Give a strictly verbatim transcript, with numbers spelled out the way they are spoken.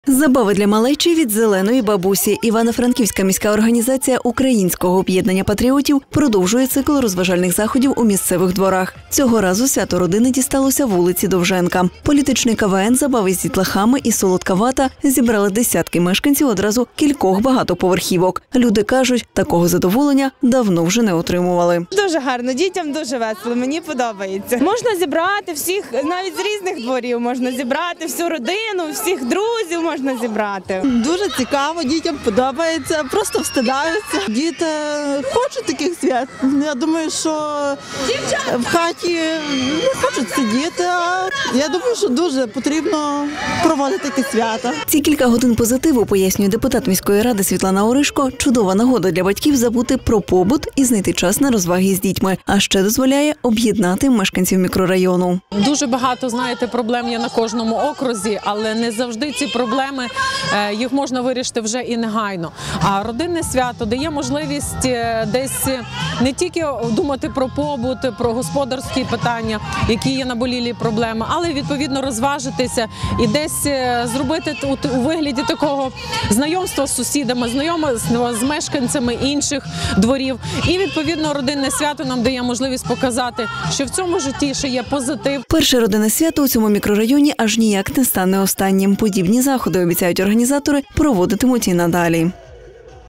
Забави для малечі від зеленої бабусі. Івано-Франківська міська організація Українського об'єднання патріотів продовжує цикл розважальних заходів у місцевих дворах. Цього разу свято родини дісталося вулиці Довженка. Політичний КВН, забави з дітлахами і солодка вата зібрали десятки мешканців одразу кількох багатоповерхівок. Люди кажуть, такого задоволення давно вже не отримували. Дуже гарно, дітям дуже весело, мені подобається. Можна зібрати всіх, навіть з різних дворів можна зібрати, всю родину, всіх друзів можна зібрати. Дуже цікаво, дітям подобається, просто встидаються. Діти хочуть таких свят. Я думаю, що в хаті не хочуть сидіти, а я думаю, що дуже потрібно проводити такі свята. Ці кілька годин позитиву, пояснює депутат міської ради Світлана Оришко, чудова нагода для батьків забути про побут і знайти час на розваги з дітьми, а ще дозволяє об'єднати мешканців мікрорайону. Дуже багато, знаєте, проблем є на кожному окрузі, але не завжди ці проблеми, їх можна вирішити вже і негайно. А родинне свято дає можливість десь не тільки думати про побут, про господарські питання, які є наболілі проблеми, але відповідно розважитися і десь зробити у вигляді такого знайомства з сусідами, знайомства з мешканцями інших дворів. І відповідно родинне свято нам дає можливість показати, що в цьому житті ще є позитив. Перше родинне свято у цьому мікрорайоні аж ніяк не стане останнім. Подібні заходи, обіцяють організатори, проводитимуть і надалі.